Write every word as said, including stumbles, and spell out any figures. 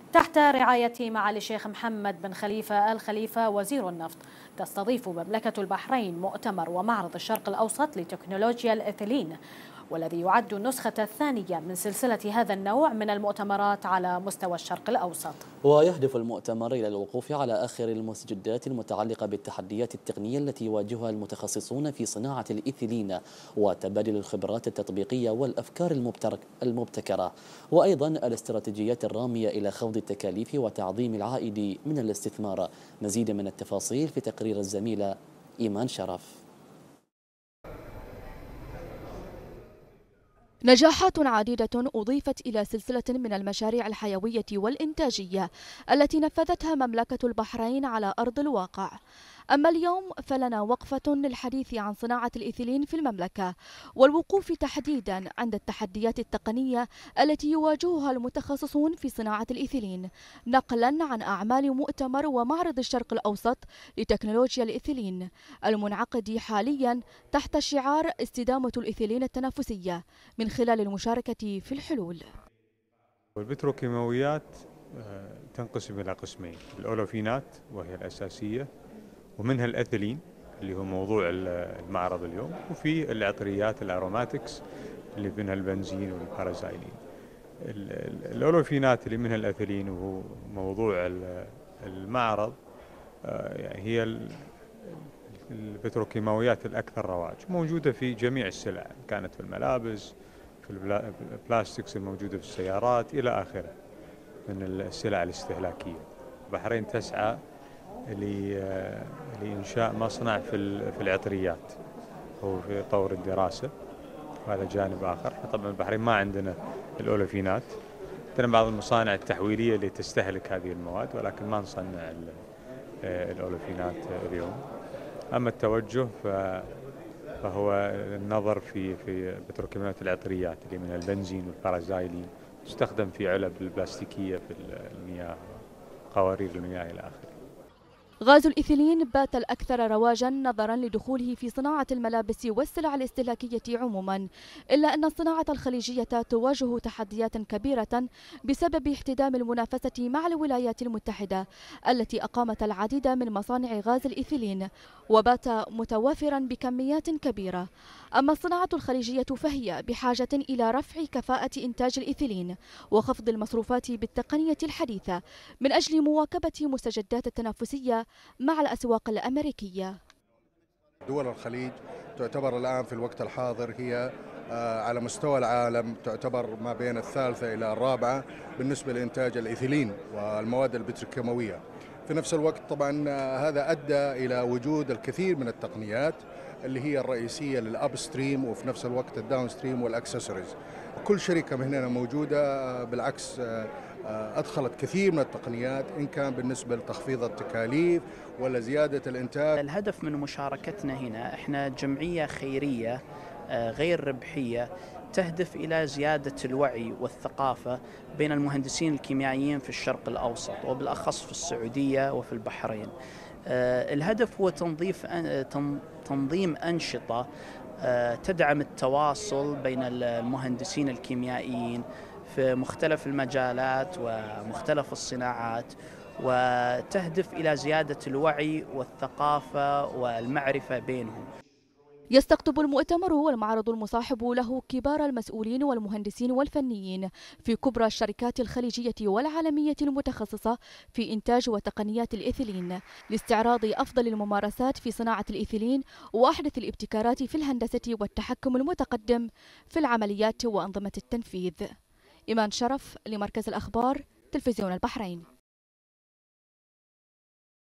تحت رعاية معالي الشيخ محمد بن خليفة آل خليفة وزير النفط، تستضيف مملكة البحرين مؤتمر ومعرض الشرق الأوسط لتكنولوجيا الإيثيلين، والذي يعد النسخة الثانية من سلسلة هذا النوع من المؤتمرات على مستوى الشرق الأوسط. ويهدف المؤتمر إلى الوقوف على آخر المستجدات المتعلقة بالتحديات التقنية التي يواجهها المتخصصون في صناعة الإيثيلين، وتبادل الخبرات التطبيقية والأفكار المبتكرة، وأيضا الاستراتيجيات الرامية إلى خوض التكاليف وتعظيم العائد من الاستثمار. مزيد من التفاصيل في تقرير الزميلة إيمان شرف. نجاحات عديدة أضيفت إلى سلسلة من المشاريع الحيوية والإنتاجية التي نفذتها مملكة البحرين على أرض الواقع. أما اليوم فلنا وقفة للحديث عن صناعة الإيثيلين في المملكة، والوقوف تحديدا عند التحديات التقنية التي يواجهها المتخصصون في صناعة الإيثيلين، نقلا عن أعمال مؤتمر ومعرض الشرق الأوسط لتكنولوجيا الإيثيلين المنعقد حاليا تحت شعار استدامة الإيثيلين التنافسية من خلال المشاركة في الحلول. البتروكيماويات تنقسم إلى قسمين: الأولوفينات وهي الأساسية، ومنها الأثيلين اللي هو موضوع المعرض اليوم، وفي العطريات الأروماتكس اللي منها البنزين والبارازايلين. الأولوفينات اللي منها الأثيلين وهو موضوع المعرض هي البتروكيماويات الأكثر رواج، موجودة في جميع السلع، كانت في الملابس، في البلاستيكس الموجودة في السيارات إلى آخره من السلع الاستهلاكية. البحرين تسعى لإنشاء مصنع في في العطريات، هو في طور الدراسة، وهذا جانب آخر. طبعا البحرين ما عندنا الأولوفينات، عندنا بعض المصانع التحويلية اللي تستهلك هذه المواد، ولكن ما نصنع الأولوفينات اليوم. أما التوجه فهو النظر في في بتروكيماويات العطريات اللي من البنزين والبارازايلين، تستخدم في علب البلاستيكية في المياه، قوارير المياه إلى آخره. غاز الإيثيلين بات الأكثر رواجا نظرا لدخوله في صناعة الملابس والسلع الاستهلاكية عموما، إلا أن الصناعة الخليجية تواجه تحديات كبيرة بسبب احتدام المنافسة مع الولايات المتحدة التي أقامت العديد من مصانع غاز الإيثيلين وبات متوافرا بكميات كبيرة. أما الصناعة الخليجية فهي بحاجة إلى رفع كفاءة إنتاج الإيثيلين وخفض المصروفات بالتقنية الحديثة من أجل مواكبة مستجدات التنافسية مع الأسواق الأمريكية. دول الخليج تعتبر الآن في الوقت الحاضر هي على مستوى العالم تعتبر ما بين الثالثة إلى الرابعة بالنسبة لإنتاج الإيثيلين والمواد البتروكيماوية. في نفس الوقت طبعا هذا أدى إلى وجود الكثير من التقنيات اللي هي الرئيسية للأبستريم، وفي نفس الوقت الداونستريم والأكسسوارز. كل شركة من هنا موجودة بالعكس أدخلت كثير من التقنيات، إن كان بالنسبة لتخفيض التكاليف ولا زيادة الإنتاج. الهدف من مشاركتنا هنا، إحنا جمعية خيرية غير ربحية تهدف إلى زيادة الوعي والثقافة بين المهندسين الكيميائيين في الشرق الأوسط، وبالأخص في السعودية وفي البحرين. الهدف هو تنظيف تنظيم أنشطة تدعم التواصل بين المهندسين الكيميائيين في مختلف المجالات ومختلف الصناعات، وتهدف إلى زيادة الوعي والثقافة والمعرفة بينهم. يستقطب المؤتمر والمعرض المصاحب له كبار المسؤولين والمهندسين والفنيين في كبرى الشركات الخليجية والعالمية المتخصصة في إنتاج وتقنيات الإيثيلين لاستعراض أفضل الممارسات في صناعة الإيثيلين وأحدث الابتكارات في الهندسة والتحكم المتقدم في العمليات وأنظمة التنفيذ. إيمان شرف لمركز الأخبار تلفزيون البحرين.